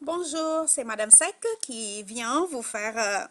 Bonjour, c'est Madame Sec qui vient vous faire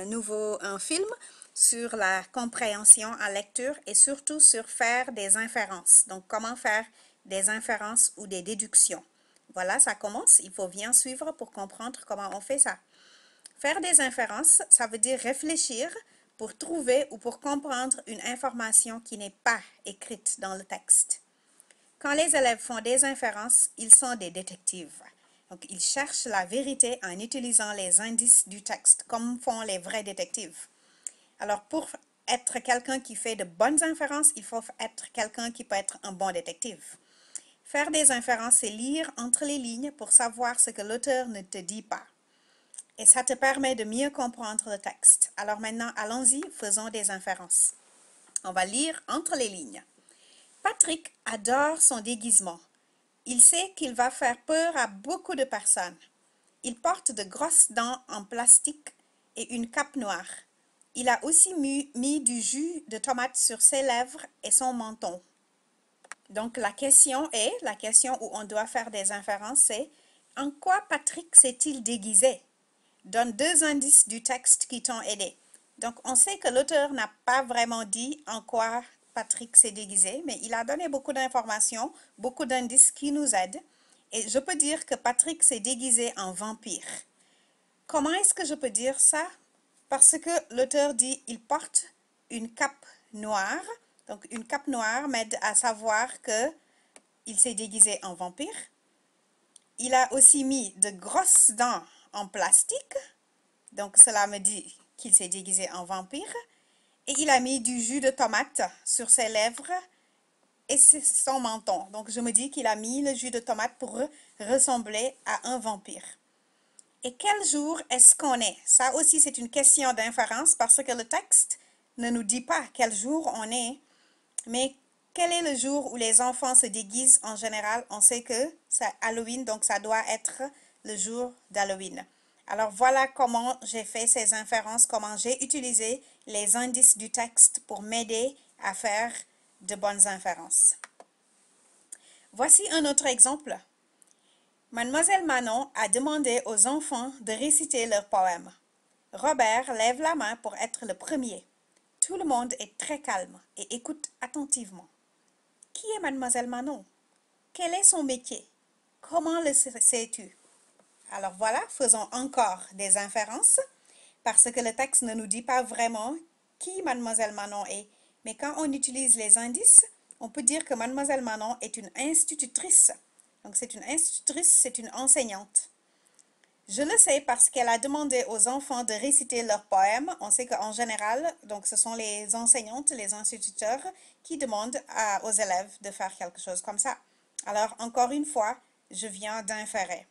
un film sur la compréhension en lecture et surtout sur faire des inférences. Donc, comment faire des inférences ou des déductions. Voilà, ça commence. Il faut bien suivre pour comprendre comment on fait ça. Faire des inférences, ça veut dire réfléchir pour trouver ou pour comprendre une information qui n'est pas écrite dans le texte. Quand les élèves font des inférences, ils sont des détectives. Donc, ils cherchent la vérité en utilisant les indices du texte, comme font les vrais détectives. Alors, pour être quelqu'un qui fait de bonnes inférences, il faut être quelqu'un qui peut être un bon détective. Faire des inférences, c'est lire entre les lignes pour savoir ce que l'auteur ne te dit pas. Et ça te permet de mieux comprendre le texte. Alors maintenant, allons-y, faisons des inférences. On va lire entre les lignes. Patrick adore son déguisement. Il sait qu'il va faire peur à beaucoup de personnes. Il porte de grosses dents en plastique et une cape noire. Il a aussi mis du jus de tomate sur ses lèvres et son menton. Donc la question où on doit faire des inférences, c'est en quoi Patrick s'est-il déguisé? Donne deux indices du texte qui t'ont aidé. Donc on sait que l'auteur n'a pas vraiment dit en quoi Patrick s'est déguisé, mais il a donné beaucoup d'informations, beaucoup d'indices qui nous aident. Et je peux dire que Patrick s'est déguisé en vampire. Comment est-ce que je peux dire ça? Parce que l'auteur dit il porte une cape noire. Donc une cape noire m'aide à savoir que il s'est déguisé en vampire. Il a aussi mis de grosses dents en plastique. Donc cela me dit qu'il s'est déguisé en vampire. Et il a mis du jus de tomate sur ses lèvres et son menton. Donc je me dis qu'il a mis le jus de tomate pour ressembler à un vampire. Et quel jour est-ce qu'on est? Ça aussi c'est une question d'inférence parce que le texte ne nous dit pas quel jour on est. Mais quel est le jour où les enfants se déguisent en général? On sait que c'est Halloween, donc ça doit être le jour d'Halloween. Alors voilà comment j'ai fait ces inférences, comment j'ai utilisé les indices du texte pour m'aider à faire de bonnes inférences. Voici un autre exemple. Mademoiselle Manon a demandé aux enfants de réciter leur poème. Robert lève la main pour être le premier. Tout le monde est très calme et écoute attentivement. Qui est Mademoiselle Manon? Quel est son métier? Comment le sais-tu? Alors voilà, faisons encore des inférences parce que le texte ne nous dit pas vraiment qui Mademoiselle Manon est. Mais quand on utilise les indices, on peut dire que Mademoiselle Manon est une institutrice. Donc c'est une institutrice, c'est une enseignante. Je le sais parce qu'elle a demandé aux enfants de réciter leurs poèmes. On sait qu'en général, donc ce sont les enseignantes, les instituteurs qui demandent aux élèves de faire quelque chose comme ça. Alors, encore une fois, je viens d'inférer.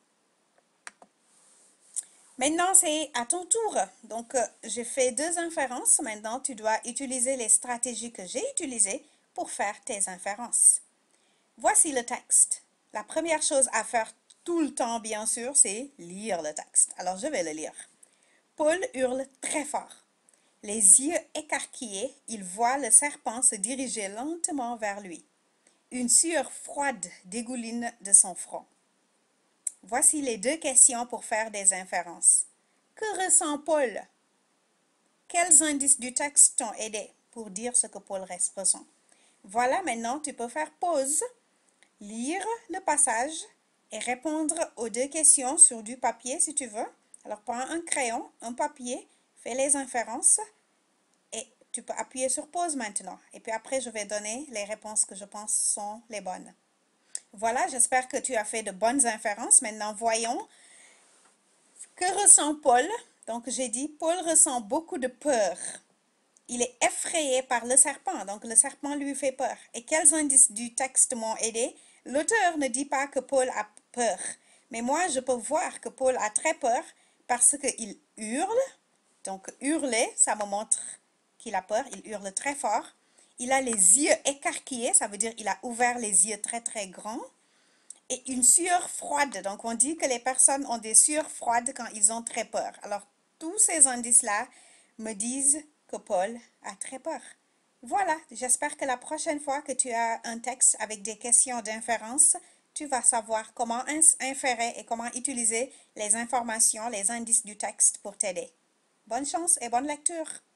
Maintenant, c'est à ton tour. Donc, j'ai fait deux inférences. Maintenant, tu dois utiliser les stratégies que j'ai utilisées pour faire tes inférences. Voici le texte. La première chose à faire tout le temps, bien sûr, c'est lire le texte. Alors, je vais le lire. Paul hurle très fort. Les yeux écarquillés, il voit le serpent se diriger lentement vers lui. Une sueur froide dégouline de son front. Voici les deux questions pour faire des inférences. Que ressent Paul? Quels indices du texte t'ont aidé pour dire ce que Paul ressent? Voilà, maintenant tu peux faire pause, lire le passage et répondre aux deux questions sur du papier si tu veux. Alors prends un crayon, un papier, fais les inférences et tu peux appuyer sur pause maintenant. Et puis après, je vais donner les réponses que je pense sont les bonnes. Voilà, j'espère que tu as fait de bonnes inférences. Maintenant, voyons. Que ressent Paul? Donc, j'ai dit, Paul ressent beaucoup de peur. Il est effrayé par le serpent, donc le serpent lui fait peur. Et quels indices du texte m'ont aidé? L'auteur ne dit pas que Paul a peur. Mais moi, je peux voir que Paul a très peur parce qu'il hurle. Donc, hurler, ça me montre qu'il a peur. Il hurle très fort. Il a les yeux écarquillés, ça veut dire qu'il a ouvert les yeux très très grands. Et une sueur froide. Donc, on dit que les personnes ont des sueurs froides quand ils ont très peur. Alors, tous ces indices-là me disent que Paul a très peur. Voilà, j'espère que la prochaine fois que tu as un texte avec des questions d'inférence, tu vas savoir comment inférer et comment utiliser les informations, les indices du texte pour t'aider. Bonne chance et bonne lecture!